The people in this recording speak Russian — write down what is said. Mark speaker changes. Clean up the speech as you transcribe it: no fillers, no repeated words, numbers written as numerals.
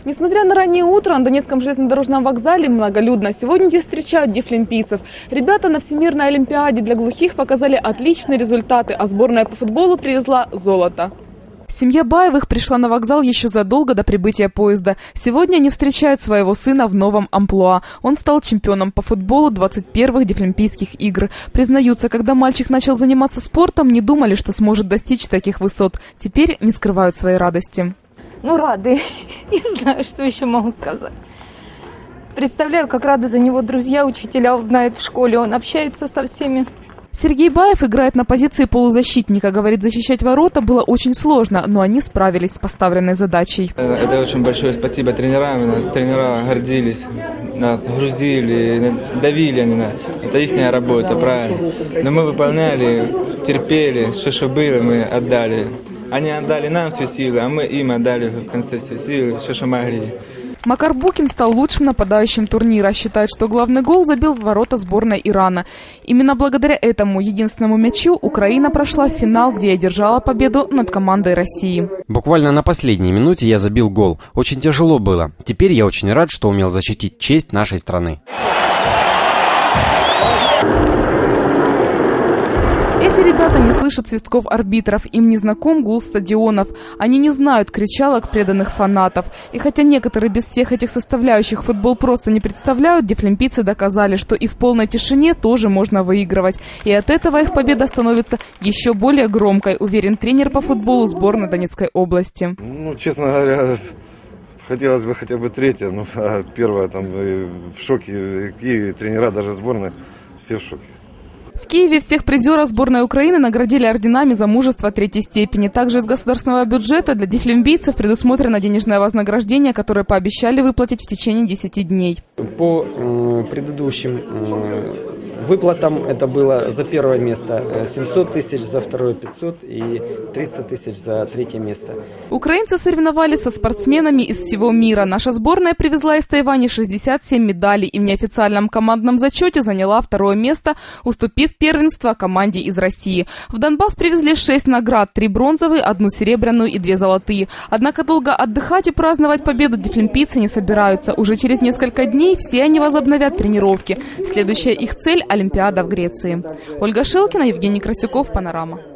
Speaker 1: Несмотря на раннее утро, на Донецком железнодорожном вокзале многолюдно. Сегодня здесь встречают дефлимпийцев. Ребята на Всемирной олимпиаде для глухих показали отличные результаты, а сборная по футболу привезла золото. Семья Баевых пришла на вокзал еще задолго до прибытия поезда. Сегодня они встречают своего сына в новом амплуа. Он стал чемпионом по футболу 21-х Дефлимпийских игр. Признаются, когда мальчик начал заниматься спортом, не думали, что сможет достичь таких высот. Теперь не скрывают своей радости.
Speaker 2: Рады. Не знаю, что еще могу сказать. Представляю, как рады за него друзья, учителя узнают в школе. Он общается со всеми.
Speaker 1: Сергей Баев играет на позиции полузащитника. Говорит, защищать ворота было очень сложно, но они справились с поставленной задачей.
Speaker 3: Это очень большое спасибо тренерам. Нас тренера гордились, нас грузили, давили они на. Это их работа, правильно. Но мы выполняли, терпели, что было, мы отдали. Они отдали нам все силы, а мы им отдали в конце все силы, что могли.
Speaker 1: Макар Букин стал лучшим нападающим турнира. Считает, что главный гол забил в ворота сборной Ирана. Именно благодаря этому единственному мячу Украина прошла в финал, где одержала победу над командой России.
Speaker 4: Буквально на последней минуте я забил гол. Очень тяжело было. Теперь я очень рад, что умел защитить честь нашей страны.
Speaker 1: Эти ребята не слышат свистков арбитров, им не знаком гул стадионов. Они не знают кричалок преданных фанатов. И хотя некоторые без всех этих составляющих футбол просто не представляют, дефлимпийцы доказали, что и в полной тишине тоже можно выигрывать. И от этого их победа становится еще более громкой, уверен тренер по футболу сборной Донецкой области.
Speaker 5: Честно говоря, хотелось бы хотя бы третья, но первая там в шоке. В Киеве тренера, даже сборной, все в шоке.
Speaker 1: В Киеве всех призеров сборной Украины наградили орденами за мужество третьей степени. Также из государственного бюджета для дефлимпийцев предусмотрено денежное вознаграждение, которое пообещали выплатить в течение 10 дней.
Speaker 6: По предыдущим выплатам это было за первое место 700 тысяч, за второе 500 и 300 тысяч за третье место.
Speaker 1: Украинцы соревновались со спортсменами из всего мира. Наша сборная привезла из Тайваня 67 медалей и в неофициальном командном зачете заняла второе место, уступив первенство команде из России. В Донбасс привезли 6 наград, 3 бронзовые, 1 серебряную и 2 золотые. Однако долго отдыхать и праздновать победу дефлимпийцы не собираются. Уже через несколько дней все они возобновят тренировки. Следующая их цель – Олимпиада в Греции. Ольга Шилкина, Евгений Красюков, Панорама.